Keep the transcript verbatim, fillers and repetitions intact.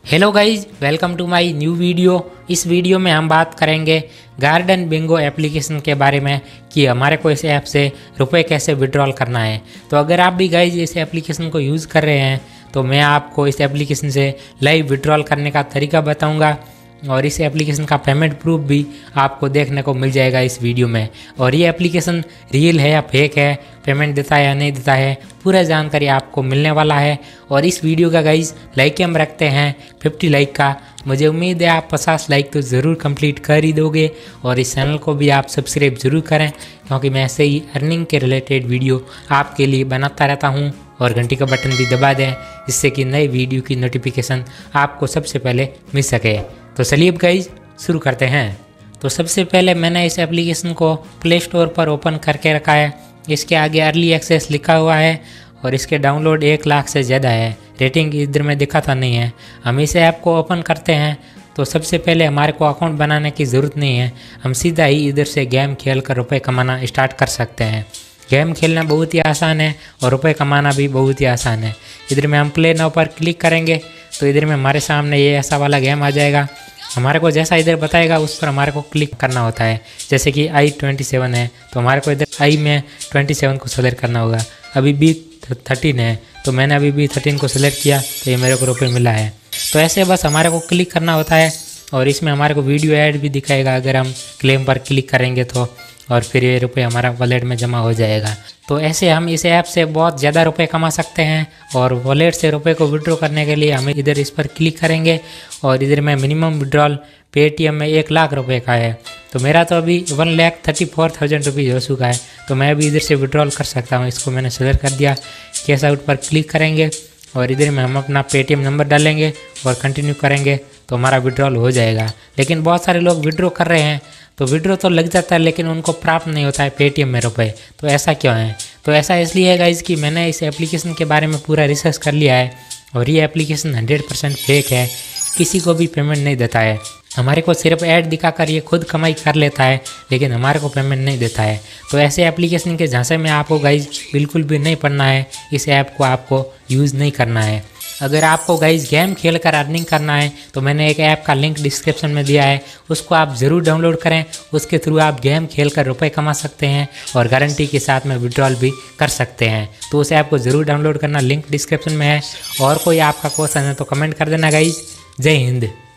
Hello guys, welcome to my new video. इस video में हम बात करेंगे गार्डन बिंगो एप्लीकेशन के बारे में कि हमारे को इस ऐप से रुपए कैसे विड्रॉल करना है। तो अगर आप भी गाइज इस एप्लीकेशन को यूज़ कर रहे हैं तो मैं आपको इस एप्लीकेशन से लाइव विड्रॉल करने का तरीका बताऊंगा और इस एप्लीकेशन का पेमेंट प्रूफ भी आपको देखने को मिल जाएगा इस वीडियो में। और ये एप्लीकेशन रियल है या फेक है, पेमेंट देता है या नहीं देता है, पूरा जानकारी आपको मिलने वाला है। और इस वीडियो का गाइज लाइक हम रखते हैं पचास लाइक का। मुझे उम्मीद है आप पचास लाइक तो ज़रूर कंप्लीट कर ही दोगे और इस चैनल को भी आप सब्सक्राइब ज़रूर करें, क्योंकि मैं ऐसे ही अर्निंग के रिलेटेड वीडियो आपके लिए बनाता रहता हूँ। और घंटी का बटन भी दबा दें जिससे कि नए वीडियो की नोटिफिकेशन आपको सबसे पहले मिल सके। तो चलिए अब गाइज शुरू करते हैं। तो सबसे पहले मैंने इस एप्लीकेशन को प्ले स्टोर पर ओपन करके रखा है। इसके आगे अर्ली एक्सेस लिखा हुआ है और इसके डाउनलोड एक लाख से ज़्यादा है। रेटिंग इधर में दिखाता नहीं है। हम इस ऐप को ओपन करते हैं तो सबसे पहले हमारे को अकाउंट बनाने की ज़रूरत नहीं है। हम सीधा ही इधर से गेम खेल कर रुपये कमाना स्टार्ट कर सकते हैं। गेम खेलना बहुत ही आसान है और रुपए कमाना भी बहुत ही आसान है। इधर में हम प्ले नाउ पर क्लिक करेंगे तो इधर में हमारे सामने ये ऐसा वाला गेम आ जाएगा। हमारे को जैसा इधर बताएगा उस पर हमारे को क्लिक करना होता है। जैसे कि आई ट्वेंटी सेवन है तो हमारे को इधर आई में ट्वेंटी सेवन को सेलेक्ट करना होगा। अभी बी थर्टीन है तो मैंने अभी बी थर्टीन को सिलेक्ट किया तो ये मेरे को रुपये मिला है। तो ऐसे बस हमारे को क्लिक करना होता है और इसमें हमारे को वीडियो ऐड भी दिखाएगा अगर हम क्लेम पर क्लिक करेंगे तो, और फिर ये रुपये हमारा वॉलेट में जमा हो जाएगा। तो ऐसे हम इस ऐप से बहुत ज़्यादा रुपए कमा सकते हैं। और वॉलेट से रुपए को विड्रॉ करने के लिए हमें इधर इस पर क्लिक करेंगे और इधर में मिनिमम विड्रॉल पेटीएम में एक लाख रुपए का है। तो मेरा तो अभी one lakh thirty four thousand rupees हो चुका है तो मैं अभी इधर से विड्रॉल कर सकता हूँ। इसको मैंने सेलेक्ट कर दिया। कैश आउट पर क्लिक करेंगे और इधर में हम अपना पेटीएम नंबर डालेंगे और कंटिन्यू करेंगे तो हमारा विड्रॉल हो जाएगा। लेकिन बहुत सारे लोग विड्रॉ कर रहे हैं तो विड्रॉ तो लग जाता है लेकिन उनको प्राप्त नहीं होता है पेटीएम में रुपए। तो ऐसा क्यों है? तो ऐसा इसलिए है गाइस कि मैंने इस एप्लीकेशन के बारे में पूरा रिसर्च कर लिया है और ये एप्लीकेशन हंड्रेड परसेंट फेक है, किसी को भी पेमेंट नहीं देता है। हमारे को सिर्फ ऐड दिखाकर ये खुद कमाई कर लेता है लेकिन हमारे को पेमेंट नहीं देता है। तो ऐसे एप्लीकेशन के झांसे में आपको गाइज बिल्कुल भी नहीं पड़ना है। इस ऐप को आपको यूज़ नहीं करना है। अगर आपको गाइज गेम खेल कर अर्निंग करना है तो मैंने एक ऐप का लिंक डिस्क्रिप्शन में दिया है, उसको आप ज़रूर डाउनलोड करें। उसके थ्रू आप गेम खेल कर रुपये कमा सकते हैं और गारंटी के साथ में विड्रॉल भी कर सकते हैं। तो उस ऐप को ज़रूर डाउनलोड करना, लिंक डिस्क्रिप्शन में है। और कोई आपका क्वेश्चन है तो कमेंट कर देना गाइज। जय हिंद।